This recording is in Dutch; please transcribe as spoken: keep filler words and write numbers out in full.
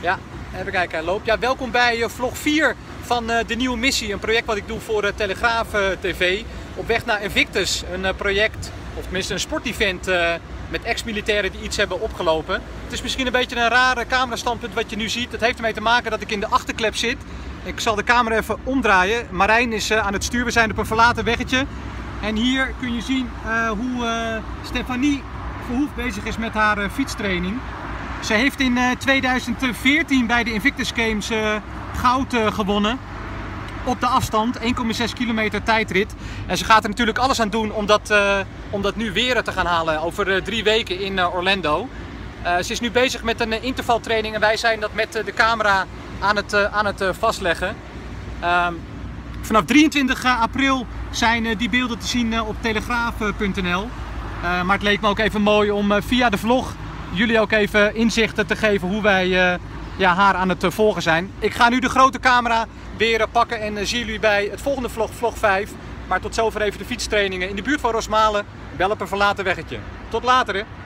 Ja, even kijken, hij loopt. Ja, welkom bij vlog vier van de nieuwe missie. Een project wat ik doe voor Telegraaf T V. Op weg naar Invictus. Een project, of tenminste een sportevent met ex-militairen die iets hebben opgelopen. Het is misschien een beetje een rare camerastandpunt wat je nu ziet. Het heeft ermee te maken dat ik in de achterklep zit. Ik zal de camera even omdraaien. Marijn is aan het stuur. We zijn op een verlaten weggetje. En hier kun je zien uh, hoe uh, Stefanie Verhoef bezig is met haar uh, fietstraining. Ze heeft in uh, tweeduizend veertien bij de Invictus Games uh, goud uh, gewonnen. Op de afstand, één komma zes kilometer tijdrit. En ze gaat er natuurlijk alles aan doen om dat, uh, om dat nu weer te gaan halen over uh, drie weken in uh, Orlando. Uh, ze is nu bezig met een uh, intervaltraining en wij zijn dat met uh, de camera aan het, uh, aan het uh, vastleggen. Uh, vanaf drieëntwintig april zijn uh, die beelden te zien uh, op telegraaf punt n l. Uh, maar het leek me ook even mooi om uh, via de vlog jullie ook even inzichten te geven hoe wij uh, ja, haar aan het uh, volgen zijn. Ik ga nu de grote camera weer uh, pakken en uh, zie jullie bij het volgende vlog, vlog vijf. Maar tot zover even de fietstrainingen in de buurt van Rosmalen, wel op een verlaten weggetje. Tot later hè!